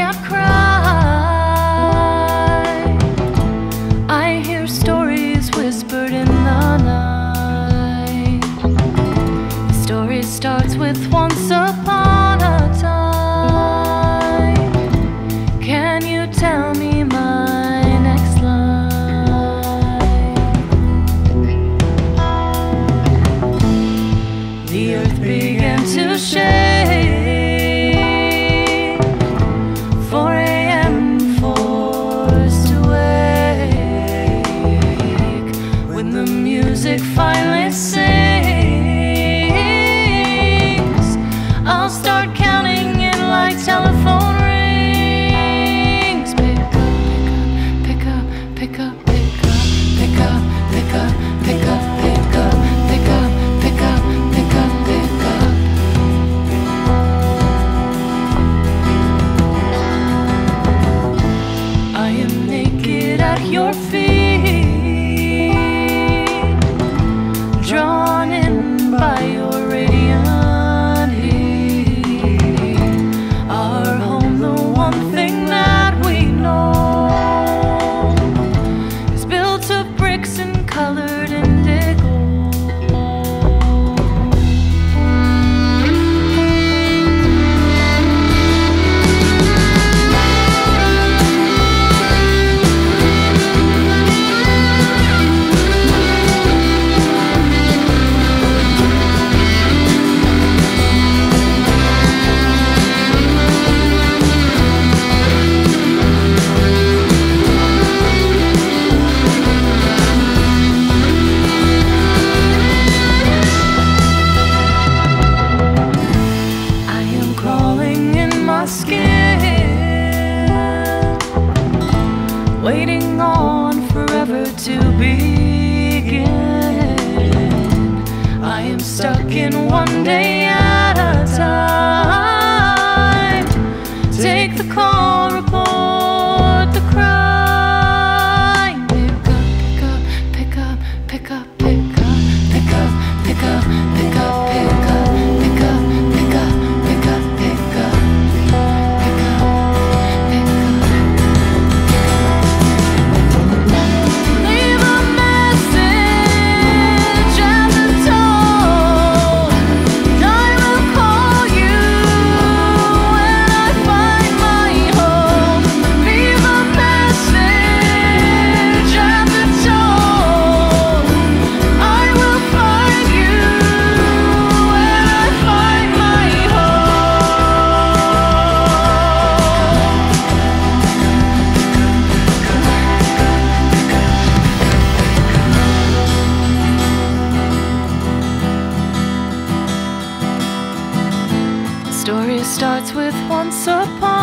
can't cry. I hear stories whispered in the night. The story starts with once upon a time. Can you tell me my next line? The earth began to shake. 4 a.m. forced awake. When the music finally sings, I'll start counting in like telephone rings. Pick up, pick up, pick up, pick up, pick up, pick up, pick up, pick up, pick up, pick up, pick up, pick up. I am naked at your feet, drawn in by your radiant heat. Our home, the one thing that we know, is built of bricks and colored indigo. Waiting on forever to begin. I am stuck in one day at a time. Take the call, report the crime. Pick up, pick up, pick up, pick up, pick up, pick up, pick up, pick up, pick up, pick up, pick up, pick up. Story starts with once upon